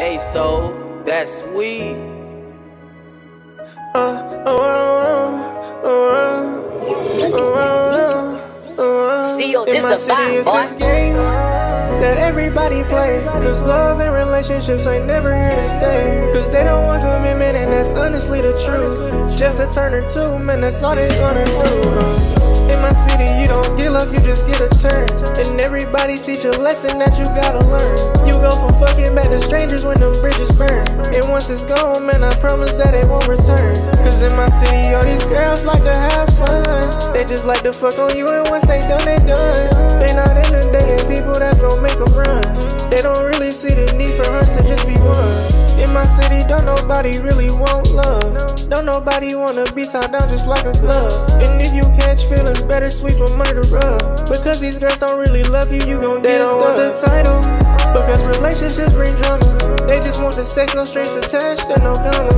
Hey, so that's sweet. Seal this In my city is this game that everybody play, cause love and relationships ain't never here to stay. Cause they don't want commitment, and that's honestly the truth. Just a turn or two, man, that's all they gonna do. In my city, you don't get love, you just get a turn. And everybody teach a lesson that you gotta learn. You go from fucking back to strangers when them bridges burn. And once it's gone, man, I promise that it won't return. Cause in my city, all these girls like to have fun. They just like to fuck on you, and once they done, they done. They not into dating people that's gon' make them run. They don't really see the need for us to just be one. In my city, don't nobody really want love. Don't nobody wanna be tied down just like a glove. And if you catch feelings, better sweep them under the rug. Because these girls don't really love you, you gon' get don't want the title. Because relationships bring drama. They just want the sex, no strings attached, and no comma.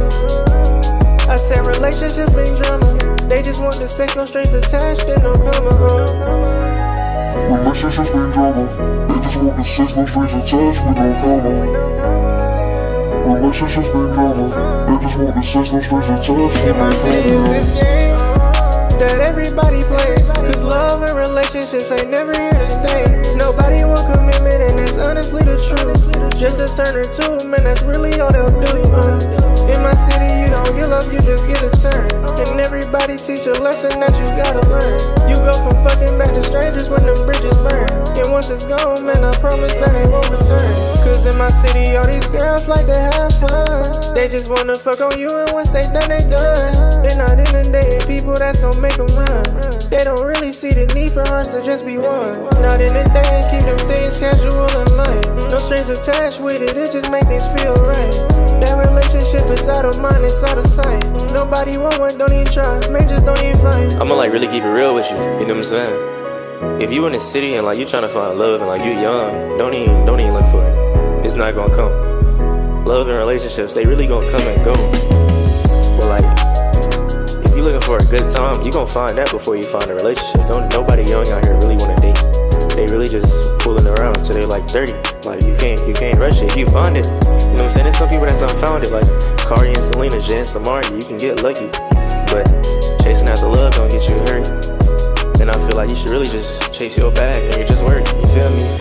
I said relationships bring drama. They just want the sex, no strings attached, and no comma. Relationships bring drama. They just want the sex, no strings attached, with no comma. Relationships bring drama. They just want the sex, no strings attached. In my city is this game that everybody play, cause love and relationships ain't never here to stay. Nobody want commitment, and that's honestly the truth. Just a turn or two, man, that's really all they'll do. In my city, you don't get love, you just get a turn. And everybody teach a lesson that you gotta learn. You go from fucking back to strangers when them bridges burn. And once it's gone, man, I promise that it won't return. Cause in my city, all these girls like to have fun. They just wanna fuck on you, and once they done, they done. They're not into dating people that's gon' make them run. They don't really see the need for us to just be one. Not in the day, keep them things casual and light. No strings attached with it, it just make things feel right. That relationship is out of mind, it's out of sight. Nobody want one, don't even try, man, just don't even fight. I'ma like really keep it real with you, you know what I'm saying? If you in the city and like you tryna find love and like you young, don't even look for it. It's not gonna come. Love and relationships, they really gonna come and go. But like, if you looking for a good time, you gon' find that before you find a relationship. Nobody young out here really wanna date. They really just fooling around till they like 30. Like you can't rush it. If you find it, you know what I'm saying? There's some people that's not found it, like Kari and Selena, Jen, Samari. You can get lucky, but chasing after love don't get you hurt. And I feel like you should really just chase your bag and you just work. You feel me?